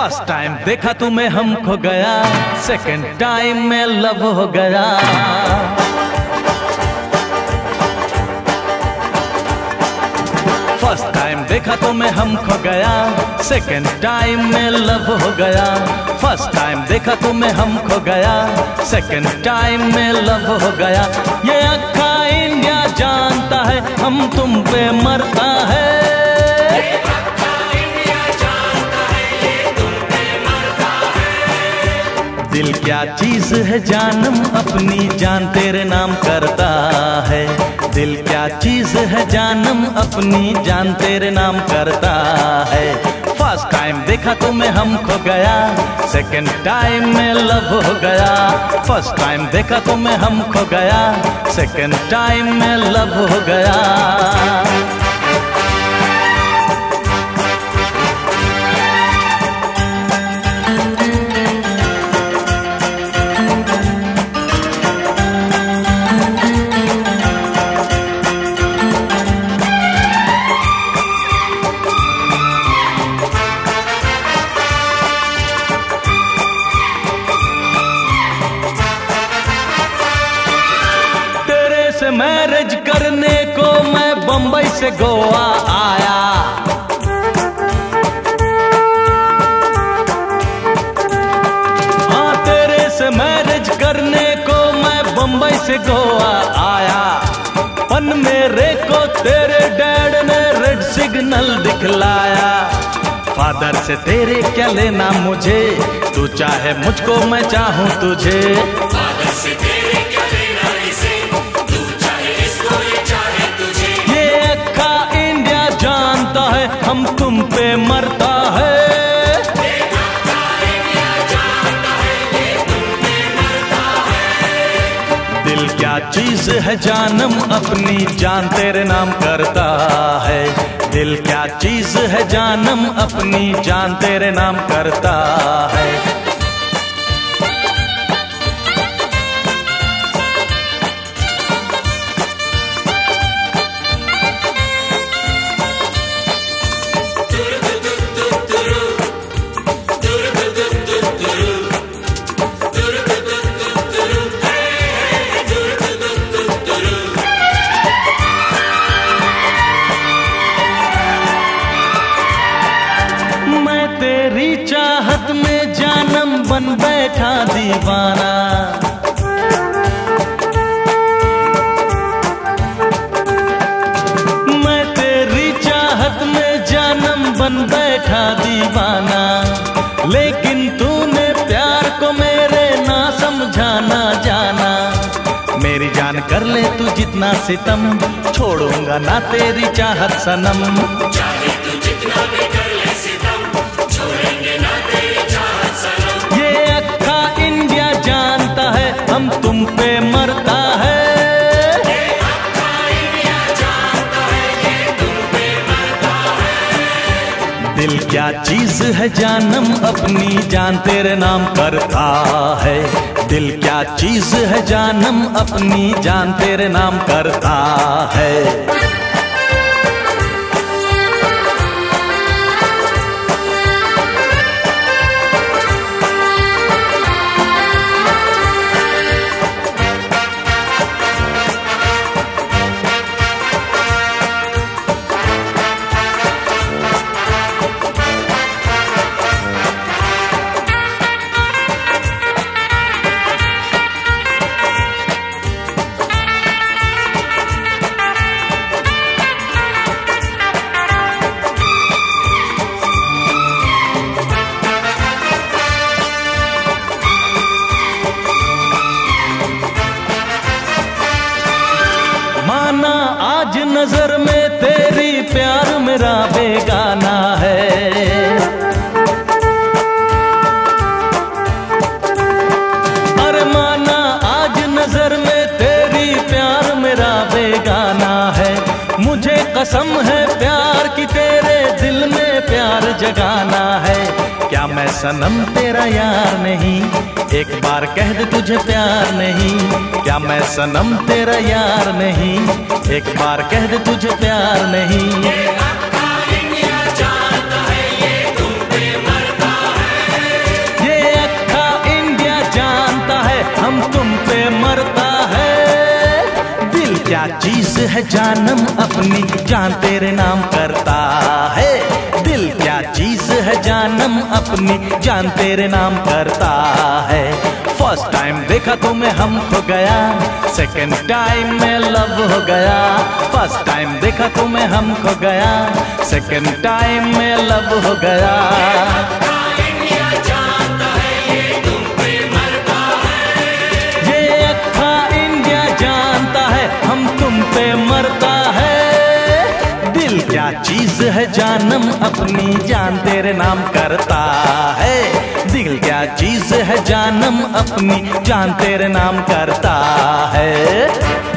First time देखा तुम्हें हम खो गया, सेकंड टाइम में लव हो गया। फर्स्ट टाइम देखा तुम्हें हम खो गया, सेकंड टाइम में लव हो गया। फर्स्ट टाइम देखा तुम्हें हम खो गया, सेकंड टाइम में लव हो गया। ये अक्खा इंडिया जानता है हम तुम पे मरता है। दिल क्या चीज है जानम अपनी जान तेरे नाम करता है। दिल क्या चीज है जानम अपनी जान तेरे नाम करता है। फर्स्ट टाइम देखा तुम्हें हम खो गया, सेकंड टाइम में लव हो गया। फर्स्ट टाइम देखा तुम्हें हम खो गया, सेकंड टाइम में लव हो गया। मैरिज करने को मैं बंबई से गोवा आया। हाँ तेरे से मैरिज करने को मैं बंबई से गोवा आया। पन मेरे को तेरे डैड ने रेड सिग्नल दिखलाया। फादर से तेरे क्या लेना मुझे, तू चाहे मुझको मैं चाहूँ तुझे। फादर से तेरे क्या लेना इसे, तू चाहे इसको ये चाहे तुझे। ये अक्खा इंडिया जानता है हम तुम पे मरता है। ये अक्खा इंडिया जानता है ये तुम पे मरता है। दिल क्या चीज है जानम अपनी जान तेरे नाम करता है। दिल क्या चीज है जानम अपनी जान तेरे नाम करता है। तेरी चाहत में जानम बन बैठा दीवाना। मैं तेरी चाहत में जानम बन बैठा दीवाना। लेकिन तूने प्यार को मेरे ना समझाना जाना। मेरी जान कर ले तू जितना सितम, छोड़ूंगा ना तेरी चाहत सनम। चाहे तू जितना भी कर ले सितम, छोड़ेंगे ना तेरी चाहत सनम। ये अक्खा इंडिया जानता है हम तुम पे मरता है। ये अक्खा इंडिया जानता है ये तुम पे मरता है। दिल क्या चीज है जानम अपनी जान तेरे नाम करता है। दिल क्या चीज है जानम अपनी जान तेरे नाम करता है। माना आज नजर में तेरी प्यार मेरा बेगाना है। अरे माना आज नजर में तेरी प्यार मेरा बेगाना है। मुझे कसम है प्यार की तेरे दिल में प्यार जगाना है। क्या मैं सनम तेरा यार नहीं, एक बार कह दे तुझे प्यार नहीं। क्या मैं सनम तेरा यार नहीं, एक बार कह दे तुझे प्यार नहीं। ये अक्खा इंडिया जानता है ये तुम पे मरता है। क्या चीज है जानम अपनी जान तेरे नाम करता है। दिल क्या चीज है जानम अपनी जान तेरे नाम करता है। फर्स्ट टाइम देखा तो मैं हम खो गया, सेकंड टाइम में लव हो गया। फर्स्ट टाइम देखा तो मैं हम खो गया, सेकंड टाइम में लव हो गया। इंडिया जानता है ये तुम पे मरता है। ये अक्खा इंडिया जानता है हम तुम पे मरता है। दिल क्या चीज है जानम अपनी जान तेरे नाम करता है। दिल क्या चीज है जानम अपनी जान तेरे नाम करता है।